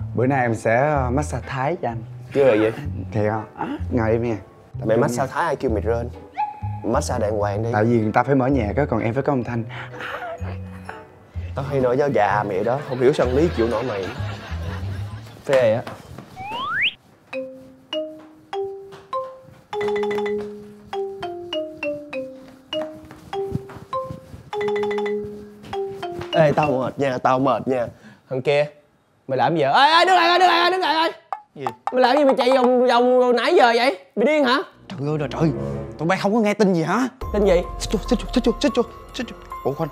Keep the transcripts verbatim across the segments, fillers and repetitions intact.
Bữa nay em sẽ massage Thái cho anh. Chứ là gì? Thiệt không? À, ngồi im nha. Mày massage Thái ai kêu mày rên. Massage đàng hoàng đi. Tại vì người ta phải mở nhạc á, còn em phải có âm thanh. Tao hay nói với gà mẹ đó, không hiểu sao Lý chịu nổi mày. Phê á. Ê, tao mệt nha, tao mệt nha. Thằng kia, mày làm gì vậy? Ê, ê, đứng lại, đứng lại, đứng lại ơi. Gì? Mày làm gì mà chạy vòng vòng nãy giờ vậy? Mày điên hả? Trời ơi trời trời, tụi bay không có nghe tin gì hả? Tin gì? Xích vô, xích vô, xích vô, xích vô, xích vô. Ủa khoan,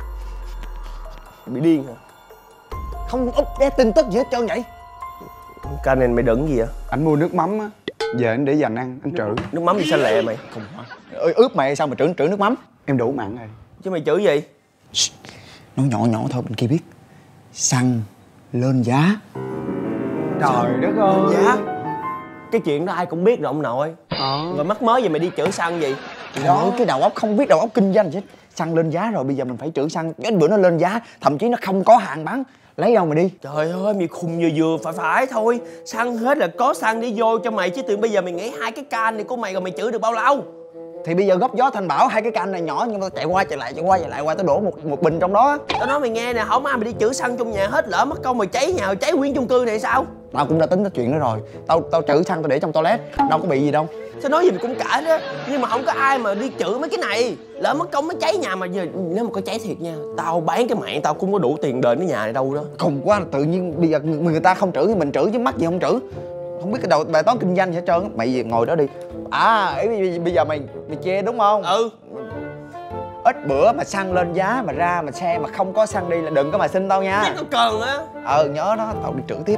bị điên hả? không úp đe tin tức gì hết trơn vậy? Cái này mày đựng gì vậy? Anh mua nước mắm á, về anh để dành ăn, anh trữ. Nước mắm gì xanh lẹ mày? Không hả? Ơi ướp mày sao mà trữ trữ nước mắm? Em đủ mặn rồi. Chứ mày chữ gì? Nói nhỏ nhỏ thôi bên kia biết. Xăng lên giá. Trời đất ơi. Giá? Cái chuyện đó ai cũng biết rồi ông nội. Ờ. Rồi mắc mới gì mày đi chữ xăng gì? Trời ơi, cái đầu óc không biết đầu óc kinh doanh chứ. Xăng lên giá rồi bây giờ mình phải trữ xăng. Đến bữa nó lên giá, thậm chí nó không có hàng bán. Lấy đâu mà đi? Trời ơi, mày khùng vừa vừa phải phải thôi. Xăng hết là có xăng đi vô cho mày. Chứ từ bây giờ mày nghĩ hai cái can này của mày rồi mày chữ được bao lâu? Thì bây giờ góp gió thành bão, hai cái can này nhỏ nhưng mà chạy qua chạy lại chạy qua chạy lại qua tao đổ một một bình trong đó. Tao nói mày nghe nè, không ai mày đi chữ xăng trong nhà hết, lỡ mất công mày cháy nhà, cháy nguyên chung cư này sao? Tao cũng đã tính tới chuyện đó rồi. Tao tao trữ xăng tao để trong toilet, đâu có bị gì đâu. Sao nói gì mày cũng cãi đó. Nhưng mà không có ai mà đi chữ mấy cái này. Lỡ mất công nó cháy nhà mà giờ nếu mà có cháy thiệt nha, tao bán cái mạng tao cũng có đủ tiền đền cái nhà này đâu đó. Khùng quá, tự nhiên bây giờ người, người ta không trữ thì mình trữ chứ mắc gì không trữ. Không biết cái đầu bài toán kinh doanh gì hết trơn á. Mày gì ngồi đó đi. À ý, bây giờ mày mày chê đúng không? Ừ. Ít bữa mà xăng lên giá mà ra mà xe mà không có xăng đi là đừng có mà xin tao nha. Chứ tao cần á. Ờ nhớ đó, tao đi trữ tiếp.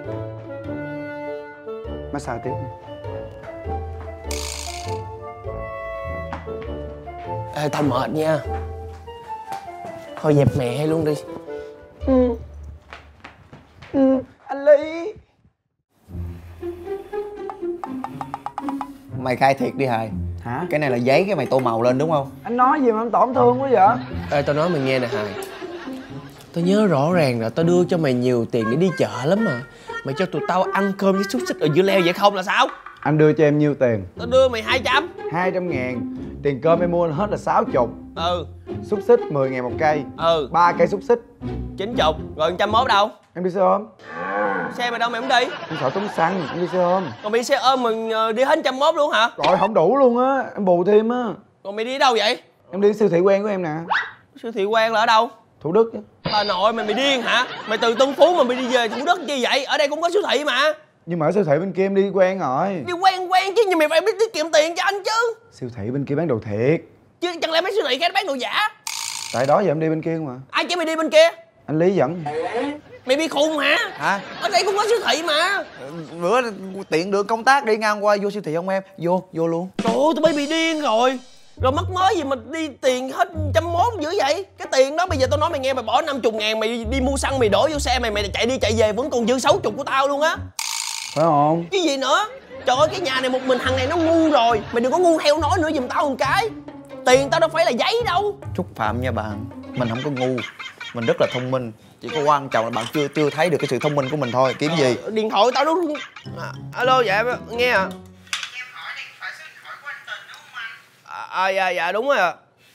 Massage tiếp. Ê, tao mệt nha. Thôi dẹp mẹ luôn đi. Ừ. Ừ, anh Lý. Mày khai thiệt đi Hài. Hả? Cái này là giấy cái mày tô màu lên đúng không? Anh nói gì mà em tổn thương quá vậy? Ê, tao nói mày nghe nè Hài. Tao nhớ rõ ràng là tao đưa cho mày nhiều tiền để đi chợ lắm mà. Mày cho tụi tao ăn cơm với xúc xích ở giữa leo vậy không là sao? Anh đưa cho em nhiêu tiền? Tao đưa mày hai trăm. Hai trăm ngàn. Tiền cơm em mua hết là sáu chục. Ừ. Xúc xích mười ngàn một cây. Ừ. Ba cây xúc xích. Chín chục. Rồi trăm mốt đâu? Em đi xe ôm. Xe mày đâu mày không đi? Em sợ tốn xăng, em đi xe ôm. Còn mày xe ôm mình đi hết trăm mốt luôn hả? Rồi không đủ luôn á, em bù thêm á. Còn mày đi đâu vậy? Em đi siêu thị quen của em nè. Siêu thị quen là ở đâu? Thủ Đức á. Bà nội mày mày điên hả? Mày từ Tân Phú mà mày đi về Thủ Đức chi vậy? Ở đây cũng có siêu thị mà. Nhưng mà ở siêu thị bên kia em đi quen rồi. Đi quen quen chứ, nhưng mày phải biết tiết kiệm tiền cho anh chứ. Siêu thị bên kia bán đồ thiệt. Chứ chẳng lẽ mấy siêu thị khác bán đồ giả? Tại đó giờ em đi bên kia mà. Ai cho mày đi bên kia? Anh Lý dẫn. Mày bị khùng hả? Hả? Ở đây cũng có siêu thị mà. Bữa tiện được công tác đi ngang qua vô siêu thị không em? Vô, vô luôn. Trời ơi, tụi bay bị điên rồi. Rồi mắc mới gì mà đi tiền hết trăm mốt dữ vậy? Cái tiền đó bây giờ tao nói mày nghe, mày bỏ năm chục ngàn mày đi mua xăng mày đổ vô xe mày, mày chạy đi chạy về vẫn còn dư sáu chục của tao luôn á. Phải không? Cái gì nữa? Trời ơi, cái nhà này một mình thằng này nó ngu rồi. Mày đừng có ngu theo nói nữa giùm tao một cái. Tiền tao đâu phải là giấy đâu. Xúc phạm nha bạn. Mình không có ngu. Mình rất là thông minh. Chỉ có quan trọng là bạn chưa chưa thấy được cái sự thông minh của mình thôi. Kiếm gì? Ờ, điện thoại tao nó... À, alo, dạ nghe à. À, à dạ dạ đúng rồi ạ.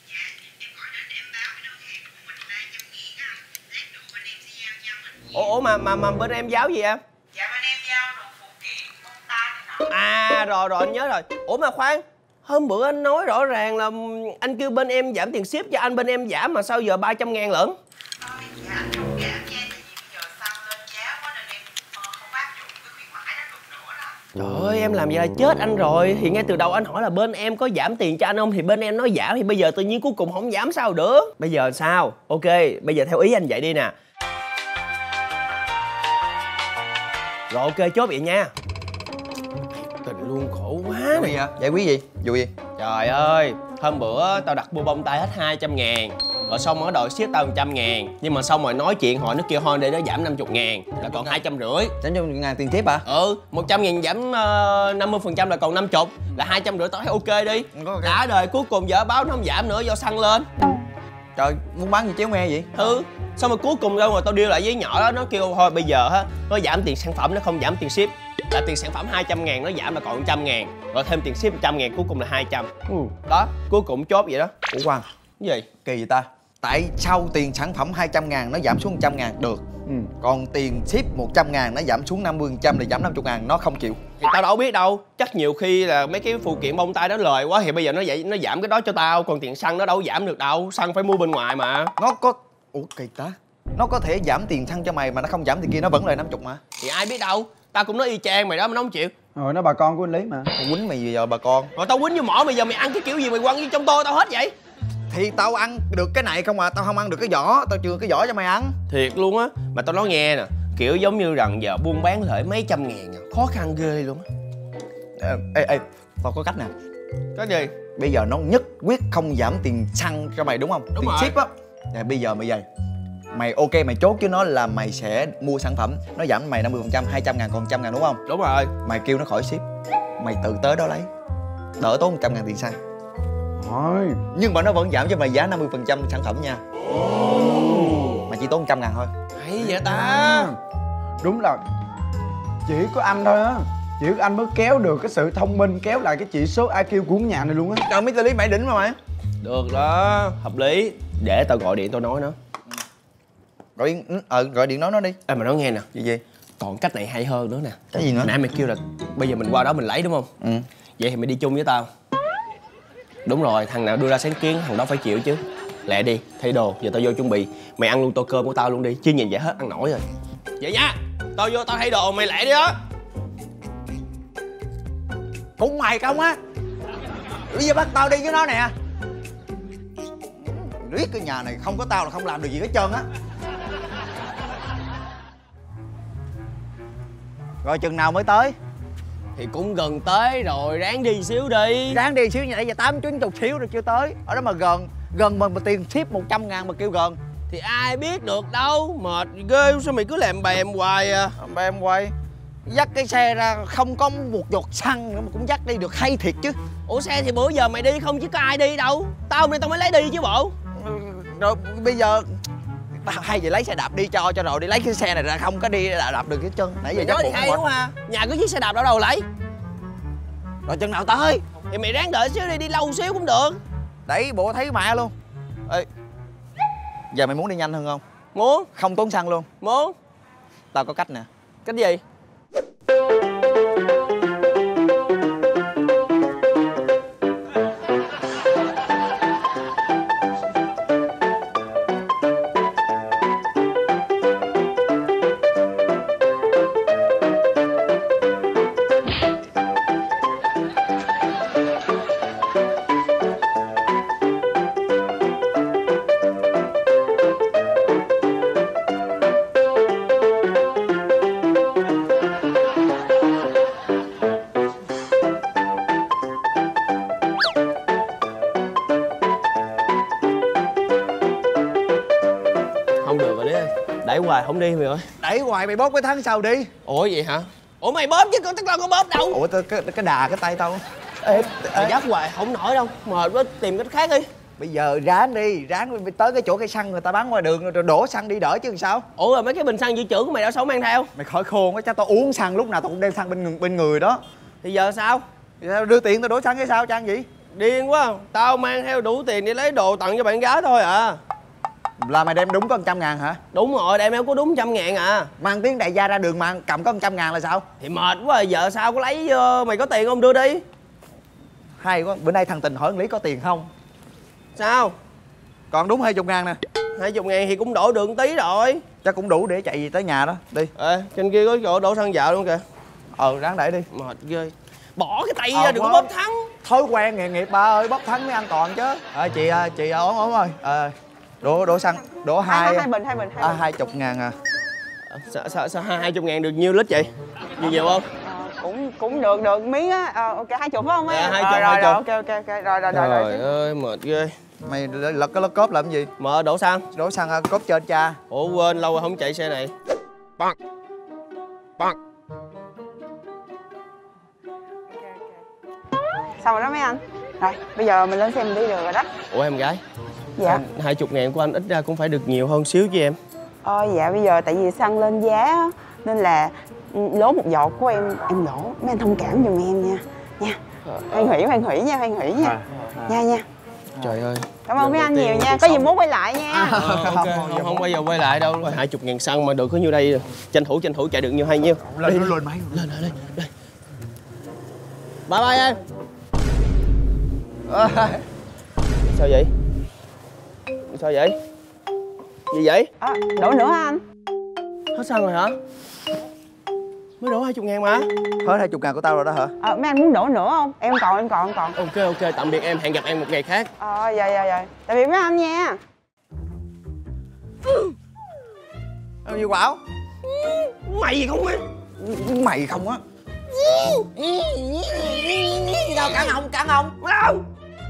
Ủa, ủa mà mà mà bên em giáo gì em? Dạ bên em giao đồ phụ kiện môn tay này nọ. À rồi rồi anh nhớ rồi. Ủa mà khoan, hôm bữa anh nói rõ ràng là anh kêu bên em giảm tiền ship cho anh, bên em giảm mà sao giờ ba trăm ngàn lận? Thôi dạ anh không giảm nha, tại vì bây giờ xăng lên giá quá nên em uh, không áp dụng cái khuyến mãi đó được nữa đó. Trời ơi, em làm vậy là chết anh rồi. Thì ngay từ đầu anh hỏi là bên em có giảm tiền cho anh không, thì bên em nói giảm, thì bây giờ tự nhiên cuối cùng không giảm sao được. Bây giờ sao? Ok, bây giờ theo ý anh vậy đi nè. Rồi ok, chốt vậy nha. Tình luôn khổ quá Gì vậy? Giải quyết gì? Vụ gì? Trời ơi, hôm bữa tao đặt bô bông tay hết hai trăm ngàn. Rồi xong nó đòi ship tao một trăm ngàn. Nhưng mà xong rồi nói chuyện họ nó kêu thôi để nó giảm năm mươi ngàn là còn hai trăm rưỡi. Giảm cho ngàn tiền tiếp hả? Ừ, một trăm ngàn giảm uh, năm mươi phần trăm là còn năm mươi. Là hai trăm rưỡi, tao thấy ok đi. Okay. Đã đời cuối cùng vợ báo nó không giảm nữa do xăng lên. Trời, muốn bán gì chéo me vậy? Ừ, Xong rồi cuối cùng ra ngoài tao deal lại với nhỏ đó, nó kêu thôi bây giờ á nó giảm tiền sản phẩm, nó không giảm tiền ship. Là tiền sản phẩm hai trăm ngàn nó giảm là còn một trăm ngàn, rồi thêm tiền ship một trăm ngàn, cuối cùng là hai trăm. Ừ. Đó, cuối cùng chốt vậy đó. Ủa Quang, Cái gì? kỳ vậy ta? Tại sao tiền sản phẩm hai trăm ngàn nó giảm xuống một trăm ngàn được, Ừ. còn tiền ship một trăm ngàn nó giảm xuống năm mươi phần trăm, thì giảm năm mươi ngàn nó không chịu? Thì tao đâu biết đâu, chắc nhiều khi là mấy cái phụ kiện bông tay đó lời quá thì bây giờ nó vậy nó giảm cái đó cho tao, còn tiền xăng nó đâu giảm được đâu, xăng phải mua bên ngoài mà. Nó có... Ủa kỳ ta? Nó có thể giảm tiền xăng cho mày mà nó không giảm tiền kia, nó vẫn lời năm mươi mà. Thì ai biết đâu, tao cũng nói y chang mày đó mà nó không chịu. Rồi nó bà con của anh Lý mà. Tao quýnh mày giờ bà con. Rồi tao quýnh như mỏ, bây giờ mày ăn cái kiểu gì mày quăng vô trong tô tao hết vậy? Thì tao ăn được cái này không à, tao không ăn được cái vỏ, tao chừa cái vỏ cho mày ăn. Thiệt luôn á, mà tao nói nghe nè, kiểu giống như rằng giờ buôn bán lợi mấy trăm ngàn à, khó khăn ghê luôn á. Ê, ê, ê, tao có cách nè. Cái gì? Bây giờ nó nhất quyết không giảm tiền xăng cho mày đúng không? Đúng tiền rồi. ship á. Thì bây giờ mày vậy, mày ok mày chốt với nó là mày sẽ mua sản phẩm, nó giảm mày năm mươi phần trăm, hai trăm ngàn còn một trăm ngàn đúng không? Đúng rồi. Mày kêu nó khỏi ship, mày tự tới đó lấy, đỡ tốn một trăm ngàn tiền xăng. Thôi. Nhưng mà nó vẫn giảm cho mày giá năm mươi phần trăm sản phẩm nha. Mày chỉ tốn một trăm ngàn thôi. Hay vậy ta? Đúng là chỉ có anh thôi á, chỉ có anh mới kéo được cái sự thông minh, kéo lại cái chỉ số i kiu của nhà này luôn á. Trời, mít Lý mày đỉnh mà mày. Được đó, hợp lý. Để tao gọi điện tao nói nó. Gọi điện, ờ gọi điện nói nó đi. Ê mà nói nghe nè, Gì gì? còn cách này hay hơn nữa nè. Cái gì nữa? Nãy mày kêu là bây giờ mình qua đó mình lấy đúng không? Ừ. Vậy thì mày đi chung với tao. Đúng rồi, thằng nào đưa ra sáng kiến thằng đó phải chịu chứ. Lẹ đi, thay đồ, giờ tao vô chuẩn bị. Mày ăn luôn tô cơm của tao luôn đi, chứ nhìn vậy hết ăn nổi rồi. Vậy nha, tao vô tao thay đồ, mày lẹ đi đó. Cũng mày không á. Bây giờ bắt tao đi với nó nè. Riết cái nhà này không có tao là không làm được gì hết trơn á. Rồi chừng nào mới tới? Thì cũng gần tới rồi, ráng đi xíu đi. Ráng đi xíu, nãy giờ tám chín chục xíu rồi chưa tới. Ở đó mà gần, gần mà, mà tiền ship một trăm ngàn mà kêu gần. Thì ai biết được đâu, mệt ghê sao mày cứ làm bèm hoài à. Ba em quay dắt cái xe ra không có một giọt xăng nữa mà cũng dắt đi được, hay thiệt chứ. Ủa xe thì bữa giờ mày đi không chứ có ai đi đâu. Tao nên tao mới lấy đi chứ bộ. Rồi bây giờ hay vậy lấy xe đạp đi cho cho rồi đi lấy cái xe này ra, không có đi đạp, đạp được cái chân. Nãy giờ Nói chắc thì bụng hay mệt. đúng ha. Nhà có chiếc xe đạp đâu đâu lấy. Rồi chừng nào tới? Thì mày ráng đợi xíu đi, đi lâu xíu cũng được. Đấy bộ thấy mẹ luôn. Ê, giờ mày muốn đi nhanh hơn không? Muốn. Không tốn xăng luôn. Muốn. Tao có cách nè. Cách gì? Không được rồi đấy. Đẩy hoài không đi mày ơi. Đẩy hoài mày bóp cái thắng sau đi. Ủa vậy hả? Ủa mày bóp chứ con tao có bóp đâu. Ủa tao- cái, cái đà cái tay tao. Ê, Mày ê, dắt hoài không nổi đâu. Mệt quá, tìm cách khác đi. bây giờ ráng đi, ráng đi tới cái chỗ cây xăng người ta bán ngoài đường rồi đổ xăng đi đỡ chứ làm sao. Ủa rồi mấy cái bình xăng dự trữ của mày đâu sao không mang theo? Mày khỏi khôn quá, chắc tao uống xăng lúc nào tao cũng đem xăng bên người, bên người đó. Thì giờ sao? Thì tao đưa tiền tao đổ xăng cái sao trang gì? Điên quá. Tao mang theo đủ tiền để lấy đồ tặng cho bạn gái thôi à. Là mày đem đúng có một trăm ngàn hả? Đúng rồi, đem em có đúng trăm ngàn à. Mang tiếng đại gia ra đường mà cầm có một trăm ngàn là sao? Thì mệt quá rồi, giờ sao có lấy uh, mày có tiền không đưa đi. Hay quá, bữa nay thằng Tình hỏi thằng Lý có tiền không? Sao? Còn đúng hai chục ngàn nè. Hai chục ngàn thì cũng đổ được một tí rồi. Chắc cũng đủ để chạy gì tới nhà đó. Đi. Ê, trên kia có chỗ đổ xăng dạo luôn kìa. Ờ, ráng đẩy đi. Mệt ghê. Bỏ cái tay Ờ, ra đừng có quá. bóp thắng. Thói quen nghề nghiệp ba ơi, bóp thắng mới an toàn chứ. Ờ, chị à, chị à, ổn ổn rồi. Ờ, đổ đổ xăng, đổ hai hai hai bình hai bình hai à, bình. hai chục ngàn à. Sao, sao, sao hai chục ngàn được nhiêu lít vậy? Nhiều nhiều không? Ờ, cũng cũng được được miếng á. Ờ, ok hai chục phải không Dạ, em? hai Ờ, chục, rồi hai rồi chục. ok ok ok rồi rồi rồi rồi. Trời ơi, mệt ghê. Mày lật cái lót cốp làm gì? Mở đổ xăng. Đổ xăng à, cốp trên cha. Ủa quên, lâu rồi không chạy xe này. Băng. Băng. Xong rồi đó mấy anh. Rồi bây giờ mình lên xe mình đi được rồi đó. Ủa em gái, Dạ. Hai chục ngàn của anh ít ra cũng phải được nhiều hơn xíu chứ em. Ờ dạ bây giờ tại vì xăng lên giá á, nên là lố một giọt của em em lỗ, mấy anh thông cảm giùm em nha. Nha. Hoan hỷ hoan hỷ nha, hoan hỷ nha. Nha nha. Trời ơi. Cảm ơn mấy anh nhiều nha, có gì muốn quay lại nha. À, ok, không, không bao giờ quay lại đâu. Hai chục ngàn xăng mà được có nhiêu đây, tranh thủ tranh thủ chạy được nhiêu hay nhiêu. Lên lên lên máy. Lên lên lên. Lên. Bye bye em. Sao vậy? Sao vậy? Gì vậy? À, đổ nữa hả anh? Hết xăng rồi hả? Mới đổ hai chục ngàn mà. Hết hai chục ngàn của tao rồi đó hả? À, mấy anh muốn đổ nữa không? Em còn, em còn, em còn. Ok ok, tạm biệt em, hẹn gặp em một ngày khác. Ờ, dạ dạ dạ. Tạm biệt mấy anh nha. Em gì Quảo? Mày gì không á? Mày không á. Đâu cắn không, cắn không? Không.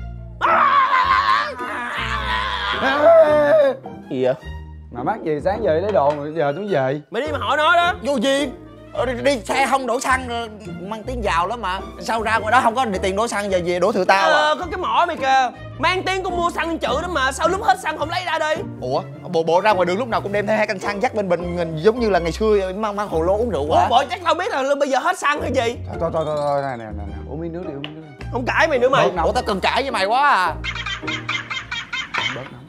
Gì vậy? Mà mắc gì sáng giờ đi lấy đồ rồi giờ tôi về. Mày đi mà hỏi nó đó. Vô gì? Ờ, đi, đi xe không đổ xăng rồi, mang tiếng giàu lắm mà. Sao ra ngoài đó không có tiền đổ xăng, giờ về đổ thừa tao à? Ờ, có cái mỏ mày kìa. Mang tiếng con mua xăng chữ đó mà, sao lúc hết xăng không lấy ra đi? Ủa, bộ bộ ra ngoài đường lúc nào cũng đem theo hai căn xăng dắt bên bình, mình giống như là ngày xưa mang mang hồ lô uống rượu Ủa, hả? bộ chắc tao biết là bây giờ hết xăng hay gì? Thôi thôi thôi thôi này nè nè nè, uống miếng nước đi, uống miếng nước đi. Không cãi mày nữa mày. Bớt nóng. Ủa tao cần cãi với mày quá à. Bớt nóng.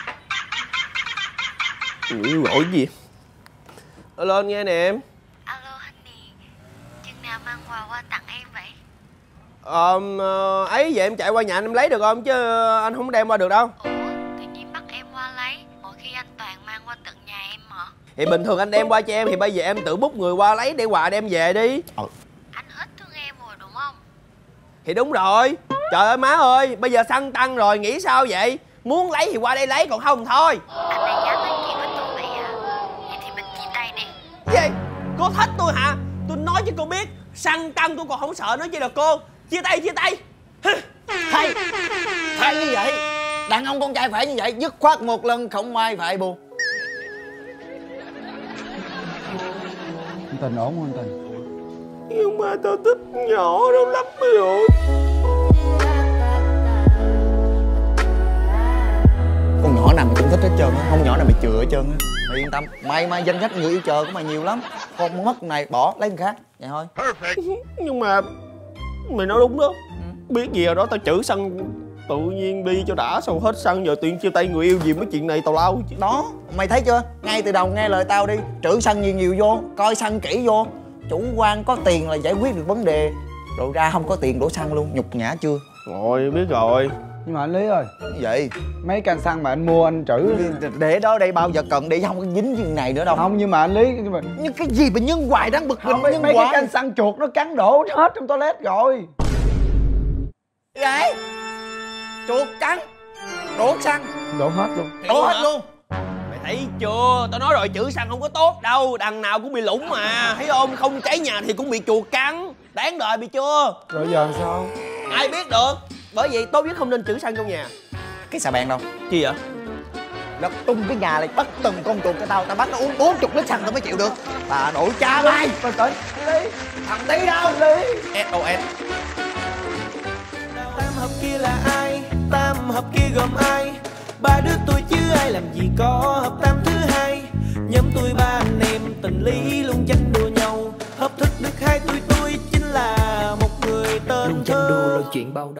Ừ, gọi gì? Alo, nghe nè em. Alo Honey, chừng nào mang quà qua tặng em vậy? Ờ, ấy vậy em chạy qua nhà anh em lấy được không? Chứ anh không đem qua được đâu. Ủa, tự nhiên bắt em qua lấy, mỗi khi anh toàn mang qua tận nhà em hả? Thì bình thường anh đem qua cho em thì bây giờ em tự bút người qua lấy để quà đem về đi. Ờ. Anh hết thương em rồi đúng không? Thì đúng rồi. Trời ơi má ơi, bây giờ xăng tăng rồi, nghĩ sao vậy? Muốn lấy thì qua đây lấy, còn không thôi. Anh đang nhắn nói chuyện với tôi vậy à? Vậy thì mình chia tay đi. Gì? Cô thích tôi hả? Tôi nói cho cô biết, xăng tăng tôi còn không sợ nữa chứ là cô. Chia tay, chia tay. Hay, phải như vậy. Đàn ông con trai phải như vậy, dứt khoát một lần không ai phải buồn. Anh Tình ổn không anh Tình? Nhưng mà tao thích nhỏ đâu lắm rồi. Con nhỏ nào mày cũng thích hết trơn á, không nhỏ nào mày chừa hết trơn á. Mày yên tâm, mày mày danh sách người yêu chờ của mày nhiều lắm. Con mất con này bỏ lấy con khác, vậy thôi. Nhưng mà mày nói đúng đó. Biết gì rồi đó, tao chữ xăng tự nhiên đi cho đã, xong hết xăng giờ tuyên chia tay người yêu gì mấy chuyện này tào lao chứ. Đó, mày thấy chưa? Ngay từ đầu nghe lời tao đi, trữ xăng nhiều nhiều vô, coi xăng kỹ vô. Chủ quan có tiền là giải quyết được vấn đề. Rồi ra không có tiền đổ xăng luôn, nhục nhã chưa? Rồi, biết rồi. Nhưng mà anh Lý ơi, Vậy mấy can xăng mà anh mua anh trữ để đó đây bao giờ cần để không có dính chuyện này nữa đâu. không, nhưng mà anh Lý nhưng mà Nhưng cái gì mà nhân hoài đáng bực mình. không, mấy, nhân mấy cái hoài can xăng chuột nó cắn đổ hết trong toilet rồi. vậy? Chuột cắn đổ xăng Đổ hết luôn. đổ hết luôn. Mày thấy chưa, tao nói rồi chữ xăng không có tốt đâu, đằng nào cũng bị lủng mà, thấy không? Không cháy nhà thì cũng bị chuột cắn, đáng đời bị chưa? Rồi giờ làm sao? Ai biết được, bởi vậy tốt nhất không nên trữ xăng trong nhà. Cái xà beng đâu? Chi vậy? Nó tung cái nhà này bắt từng con chuột cho tao, tao bắt nó uống bốn chục lít xăng tao mới chịu được. Bà nội cha mày. Bình tĩnh. Lý. Thằng tí đâu? Lý. ét o ét. Tam hợp kia là ai? Tam hợp kia gồm ai? Ba đứa tôi chứ ai làm gì có hợp tam thứ hai. Nhóm tôi ba anh em tình lý luôn tranh đua nhau. Hợp thức được hai tôi tôi chính là một người tên Luôn tranh đua là chuyện bao đầu.